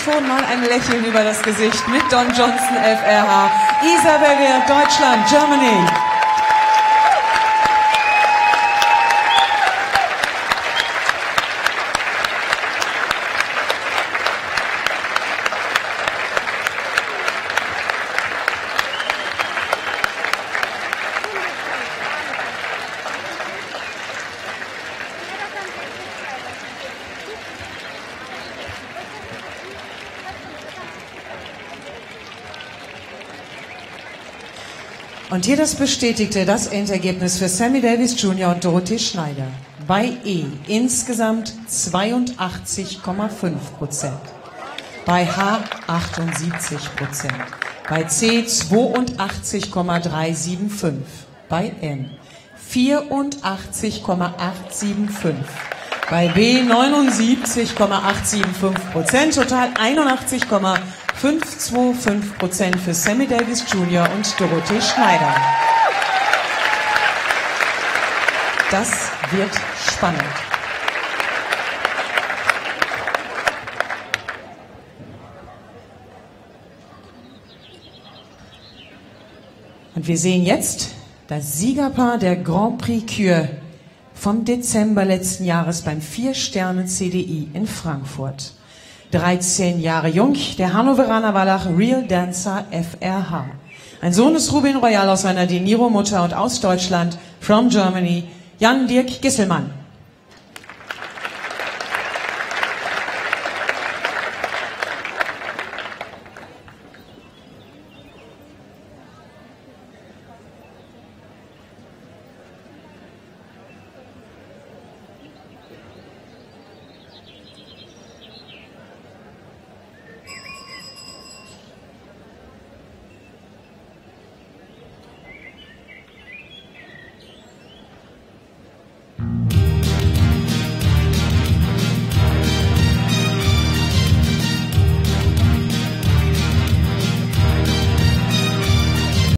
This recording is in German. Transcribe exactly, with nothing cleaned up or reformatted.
schon mal ein Lächeln über das Gesicht mit Don Johnson, F R H. Isabelle, Deutschland, Germany. Und hier das bestätigte das Endergebnis für Sammy Davis Junior und Dorothee Schneider. Bei E insgesamt zweiundachtzig Komma fünf Prozent. Bei H achtundsiebzig Prozent. Bei C zweiundachtzig Komma dreihundertfünfundsiebzig. Bei N vierundachtzig Komma achthunderfünfundsiebzig. Bei B neunundsiebzig Komma achthundertfünfundsiebzig Prozent. Total einundachtzig Komma fünfhunderfünfundzweiundfünfzig Prozent für Sammy Davis Junior und Dorothee Schneider. Das wird spannend. Und wir sehen jetzt das Siegerpaar der Grand Prix Kür vom Dezember letzten Jahres beim Vier-Sterne-C D I in Frankfurt. dreizehn Jahre jung, der Hannoveraner Wallach Real Dancer F R H. Ein Sohn des Rubin Royal aus seiner De Niro-Mutter und aus Deutschland, from Germany, Jan Dirk Gisselmann.